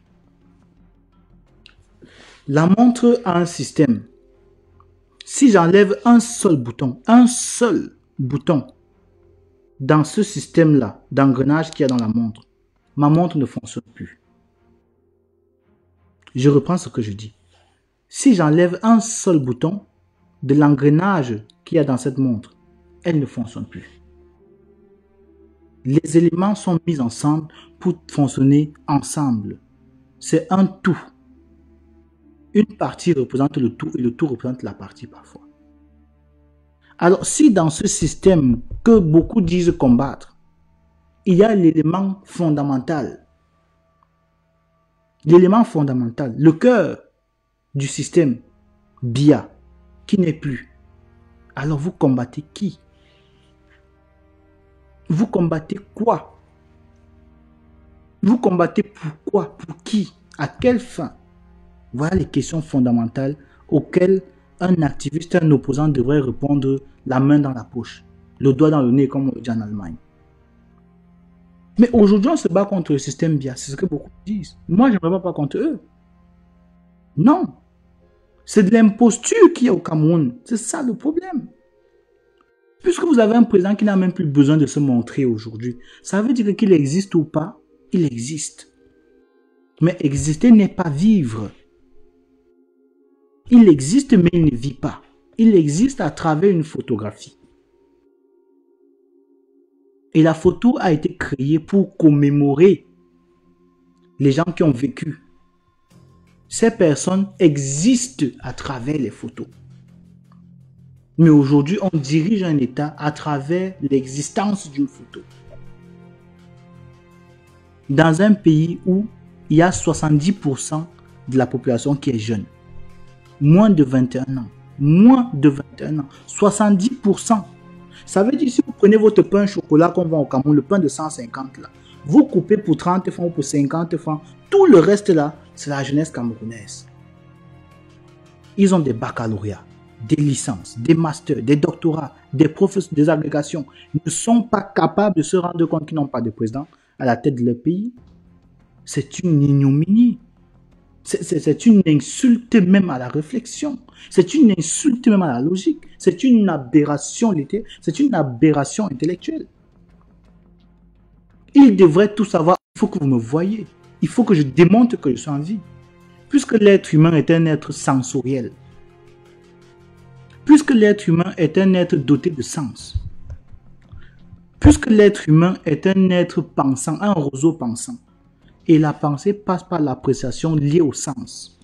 La montre a un système. Si j'enlève un seul bouton, un seul bouton dans ce système-là, d'engrenage qu'il y a dans la montre, ma montre ne fonctionne plus. Je reprends ce que je dis. Si j'enlève un seul bouton de l'engrenage qu'il y a dans cette montre, elle ne fonctionne plus. Les éléments sont mis ensemble pour fonctionner ensemble. C'est un tout. Une partie représente le tout et le tout représente la partie parfois. Alors, si dans ce système que beaucoup disent combattre, il y a l'élément fondamental, l'élément fondamental, le cœur du système Biya, qui n'est plus, alors vous combattez qui? Vous combattez quoi? Vous combattez pourquoi? Pour qui? À quelle fin? Voilà les questions fondamentales auxquelles un activiste, un opposant devrait répondre la main dans la poche, le doigt dans le nez comme on dit en Allemagne. Mais aujourd'hui, on se bat contre le système Biya, c'est ce que beaucoup disent. Moi, je ne me bats pas contre eux. Non. C'est de l'imposture qu'il y a au Cameroun. C'est ça le problème. Puisque vous avez un président qui n'a même plus besoin de se montrer aujourd'hui, ça veut dire qu'il existe ou pas, il existe. Mais exister n'est pas vivre. Il existe, mais il ne vit pas. Il existe à travers une photographie. Et la photo a été créée pour commémorer les gens qui ont vécu. Ces personnes existent à travers les photos. Mais aujourd'hui, on dirige un État à travers l'existence d'une photo. Dans un pays où il y a soixante-dix pour cent de la population qui est jeune. Moins de vingt et un ans. Moins de vingt et un ans. soixante-dix pour cent. Ça veut dire si vous prenez votre pain chocolat qu'on vend au Cameroun, le pain de cent cinquante là, vous coupez pour trente francs ou pour cinquante francs, tout le reste là, c'est la jeunesse camerounaise. Ils ont des baccalauréats, des licences, des masters, des doctorats, des professeurs, des agrégations. Ils ne sont pas capables de se rendre compte qu'ils n'ont pas de président à la tête de leur pays. C'est une ignominie. C'est une insulte même à la réflexion. C'est une insulte même à la logique. C'est une aberration littéraire. C'est une aberration intellectuelle. Il devrait tout savoir. Il faut que vous me voyez. Il faut que je démontre que je suis en vie. Puisque l'être humain est un être sensoriel. Puisque l'être humain est un être doté de sens. Puisque l'être humain est un être pensant, un roseau pensant. Et la pensée passe par l'appréciation liée au sens.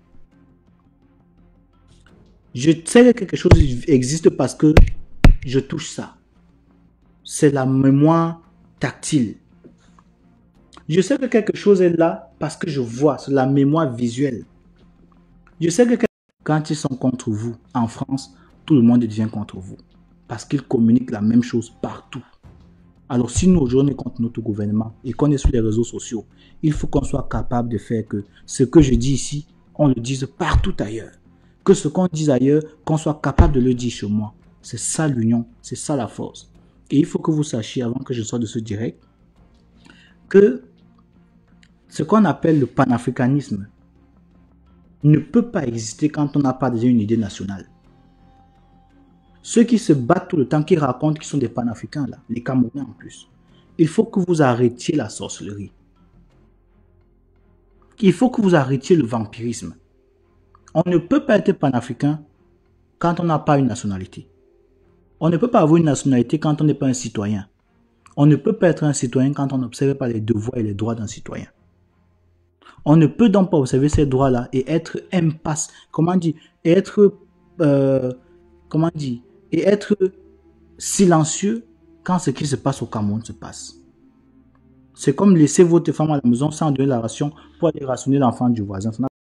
Je sais que quelque chose existe parce que je touche ça. C'est la mémoire tactile. Je sais que quelque chose est là parce que je vois, c'est la mémoire visuelle. Je sais que quand ils sont contre vous, en France, tout le monde devient contre vous. Parce qu'ils communiquent la même chose partout. Alors si nous aujourd'hui on est contre notre gouvernement et qu'on est sur les réseaux sociaux, il faut qu'on soit capable de faire que ce que je dis ici, on le dise partout ailleurs. Que ce qu'on dise ailleurs, qu'on soit capable de le dire chez moi. C'est ça l'union, c'est ça la force. Et il faut que vous sachiez avant que je sorte de ce direct que ce qu'on appelle le panafricanisme ne peut pas exister quand on n'a pas déjà une idée nationale. Ceux qui se battent tout le temps, qui racontent qu'ils sont des panafricains, là, les Camerounais en plus, il faut que vous arrêtiez la sorcellerie. Il faut que vous arrêtiez le vampirisme. On ne peut pas être panafricain quand on n'a pas une nationalité. On ne peut pas avoir une nationalité quand on n'est pas un citoyen. On ne peut pas être un citoyen quand on n'observe pas les devoirs et les droits d'un citoyen. On ne peut donc pas observer ces droits-là et être impasse, comment dire, et être, euh, comment dire, et être silencieux quand ce qui se passe au Cameroun se passe. C'est comme laisser votre femme à la maison sans donner la ration pour aller rationner l'enfant du voisin.